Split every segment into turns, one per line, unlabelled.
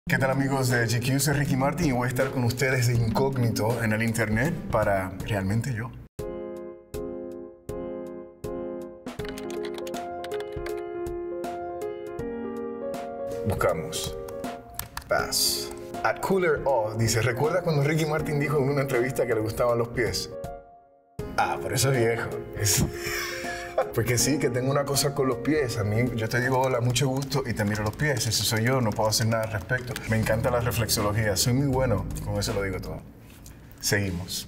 ¿Qué tal amigos de GQ? Soy Ricky Martin y voy a estar con ustedes de incógnito en el internet para realmente yo. Buscamos Bass. At Cooler O dice, ¿recuerda cuando Ricky Martin dijo en una entrevista que le gustaban los pies? Ah, pero eso es viejo. Porque sí, que tengo una cosa con los pies. A mí, yo te digo hola, mucho gusto y te miro los pies. Ese soy yo, no puedo hacer nada al respecto. Me encanta la reflexología, soy muy bueno, con eso lo digo todo. Seguimos.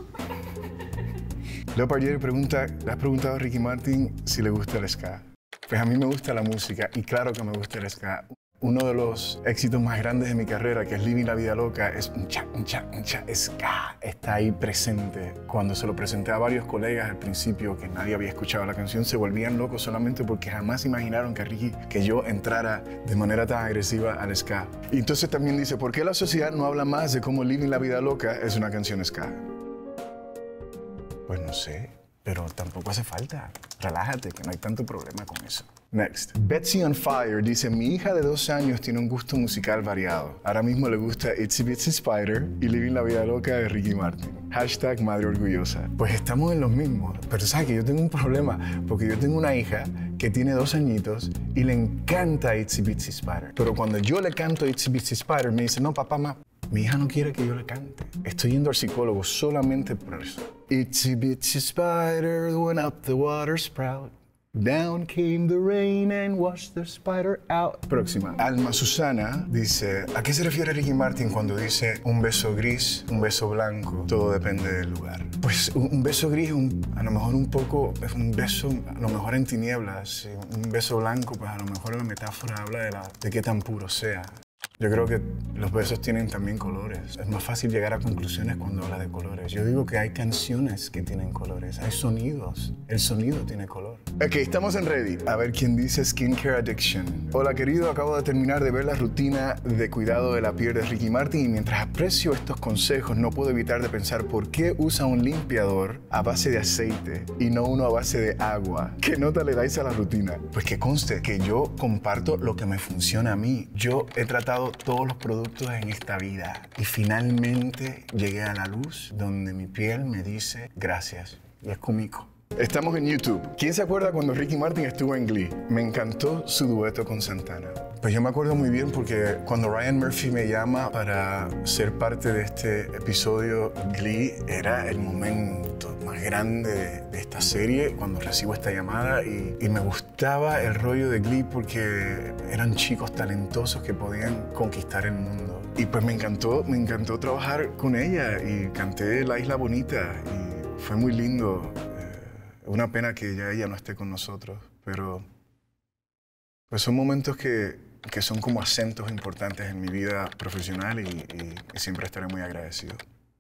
Leo Pardier pregunta, ¿le has preguntado a Ricky Martin si le gusta el ska? Pues a mí me gusta la música y claro que me gusta el ska. Uno de los éxitos más grandes de mi carrera, que es Living la Vida Loca, es un cha, ska. Está ahí presente. Cuando se lo presenté a varios colegas al principio, que nadie había escuchado la canción, se volvían locos solamente porque jamás imaginaron que yo entrara de manera tan agresiva al ska. Y entonces también dice, ¿por qué la sociedad no habla más de cómo Living la Vida Loca es una canción ska? Pues no sé, pero tampoco hace falta. Relájate, que no hay tanto problema con eso. Next. Betsy on Fire dice, mi hija de 2 años tiene un gusto musical variado. Ahora mismo le gusta Itsy Bitsy Spider y Living la Vida Loca de Ricky Martin. Hashtag Madre Orgullosa. Pues estamos en los mismos. Pero sabes que yo tengo un problema, porque yo tengo una hija que tiene 2 añitos y le encanta Itsy Bitsy Spider. Pero cuando yo le canto Itsy Bitsy Spider, me dice, no, papá, mi hija no quiere que yo le cante. Estoy yendo al psicólogo solamente por eso. Itsy Bitsy Spider went up the water spout. Down came the rain and washed the spider out. Próxima. Alma Susana dice, ¿a qué se refiere Ricky Martin cuando dice un beso gris, un beso blanco? Todo depende del lugar. Pues un beso gris, a lo mejor un poco, es un beso, a lo mejor en tinieblas. Un beso blanco, pues a lo mejor la metáfora habla de qué tan puro sea. Yo creo que los besos tienen también colores. Es más fácil llegar a conclusiones cuando habla de colores. Yo digo que hay canciones que tienen colores, hay sonidos. El sonido tiene color. Ok, estamos en Reddit. A ver quién dice Skincare Addiction. Hola querido, acabo de terminar de ver la rutina de cuidado de la piel de Ricky Martin y mientras aprecio estos consejos no puedo evitar de pensar por qué usa un limpiador a base de aceite y no uno a base de agua. ¿Qué nota le dais a la rutina? Pues que conste que yo comparto lo que me funciona a mí. Yo he tratado todos los productos en esta vida y finalmente llegué a la luz donde mi piel me dice gracias y es cómico. Estamos en YouTube. ¿Quién se acuerda cuando Ricky Martin estuvo en Glee? Me encantó su dueto con Santana. Pues yo me acuerdo muy bien porque cuando Ryan Murphy me llama para ser parte de este episodio Glee, era el momento más grande de esta serie cuando recibo esta llamada y me gustaba el rollo de Glee porque eran chicos talentosos que podían conquistar el mundo. Y pues me encantó trabajar con ella y canté La Isla Bonita y fue muy lindo. Una pena que ya ella no esté con nosotros, pero pues son momentos que son como acentos importantes en mi vida profesional y siempre estaré muy agradecido.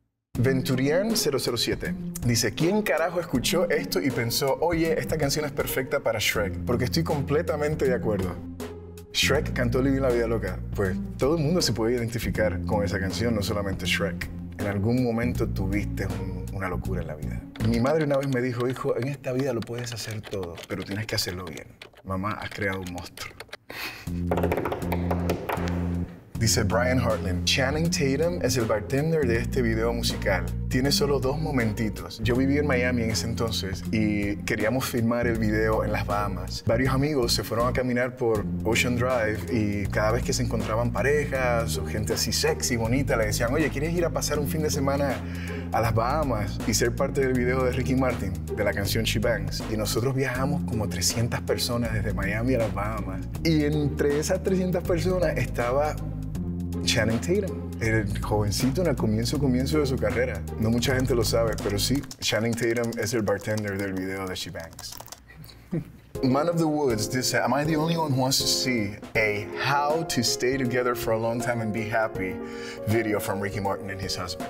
Venturian007 dice, ¿quién carajo escuchó esto y pensó, oye, esta canción es perfecta para Shrek? Porque estoy completamente de acuerdo. Shrek cantó Living la Vida Loca. Pues todo el mundo se puede identificar con esa canción, no solamente Shrek. En algún momento tuviste una locura en la vida. Mi madre una vez me dijo, hijo, en esta vida lo puedes hacer todo, pero tienes que hacerlo bien. Mamá, has creado un monstruo. Dice Brian Hartland, Channing Tatum es el bartender de este video musical. Tiene solo 2 momentitos. Yo viví en Miami en ese entonces y queríamos filmar el video en las Bahamas. Varios amigos se fueron a caminar por Ocean Drive y cada vez que se encontraban parejas o gente así sexy, bonita, le decían, oye, ¿quieres ir a pasar un fin de semana a las Bahamas y ser parte del video de Ricky Martin, de la canción She Bangs? Y nosotros viajamos como 300 personas desde Miami a las Bahamas. Y entre esas 300 personas estaba Channing Tatum, el jovencito en el comienzo de su carrera. No mucha gente lo sabe, pero sí, Channing Tatum es el bartender del video de She Bangs. Man of the Woods dice, am I the only one who wants to see a how to stay together for a long time and be happy video from Ricky Martin and his husband?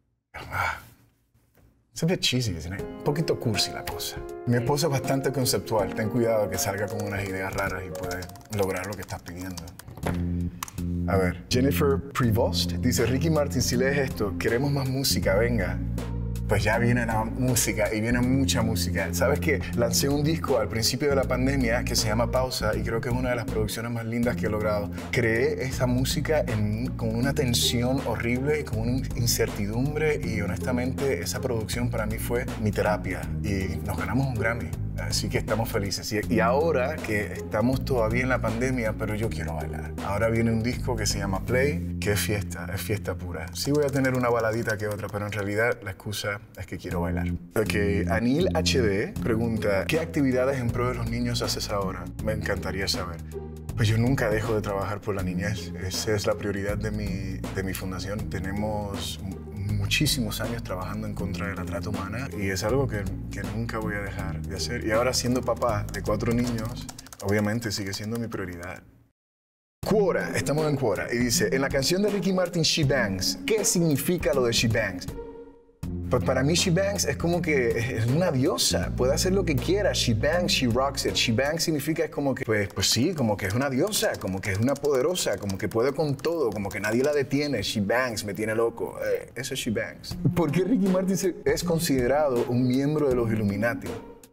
It's a bit cheesy, isn't it? Un poquito cursi la cosa. Mi esposa es bastante conceptual. Ten cuidado que salga con unas ideas raras y puedes lograr lo que estás pidiendo. A ver, Jennifer Prevost dice, Ricky Martin, si lees esto, queremos más música, venga. pues ya viene la música y viene mucha música. ¿Sabes qué? Lancé un disco al principio de la pandemia que se llama Pausa y creo que es una de las producciones más lindas que he logrado. Creé esa música con una tensión horrible y con una incertidumbre y honestamente esa producción para mí fue mi terapia y nos ganamos un Grammy. Así que estamos felices. Y ahora que estamos todavía en la pandemia, pero yo quiero bailar. Ahora viene un disco que se llama Play, que es fiesta pura. Sí voy a tener una baladita que otra, pero en realidad la excusa es que quiero bailar. Ok, Anil HD pregunta, ¿qué actividades en pro de los niños haces ahora? Me encantaría saber. Pues yo nunca dejo de trabajar por la niñez. Esa es la prioridad de mi fundación. Tenemos muchísimos años trabajando en contra de la trata humana y es algo que nunca voy a dejar de hacer. Y ahora siendo papá de 4 niños, obviamente sigue siendo mi prioridad. Quora, estamos en Quora, y dice, en la canción de Ricky Martin, She Bangs, ¿qué significa lo de She Bangs? Pues para mí She Bangs es como que es una diosa, puede hacer lo que quiera, she bangs, she rocks it. She Bangs significa es como que, pues sí, como que es una diosa, como que es una poderosa, como que puede con todo, como que nadie la detiene. She Bangs, me tiene loco, eso es She Bangs. ¿Por qué Ricky Martin es considerado un miembro de los Illuminati?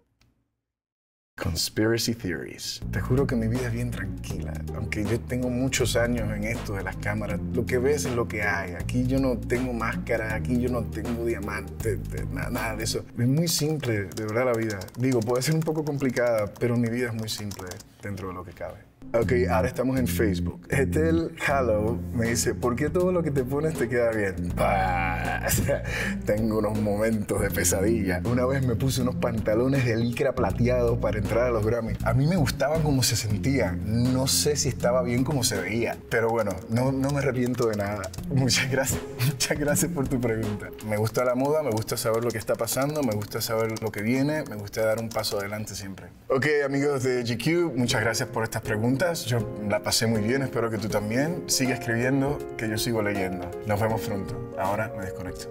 Conspiracy theories. Te juro que mi vida es bien tranquila. Aunque yo tengo muchos años en esto de las cámaras, lo que ves es lo que hay. Aquí yo no tengo máscara, aquí yo no tengo diamantes, nada de eso. Es muy simple, de verdad, la vida. Digo, puede ser un poco complicada, pero mi vida es muy simple dentro de lo que cabe. Ok, ahora estamos en Facebook. Etel Hallow me dice, ¿por qué todo lo que te pones te queda bien? Tengo unos momentos de pesadilla. Una vez me puse unos pantalones de licra plateados para entrar a los Grammy. A mí me gustaba cómo se sentía. No sé si estaba bien como se veía. Pero bueno, no me arrepiento de nada. Muchas gracias por tu pregunta. Me gusta la moda, me gusta saber lo que está pasando, me gusta saber lo que viene, me gusta dar un paso adelante siempre. Ok, amigos de GQ, muchas gracias por estas preguntas. Yo la pasé muy bien, espero que tú también. Sigue escribiendo, que yo sigo leyendo. Nos vemos pronto. Ahora me desconecto.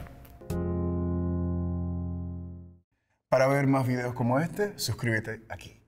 Para ver más videos como este, suscríbete aquí.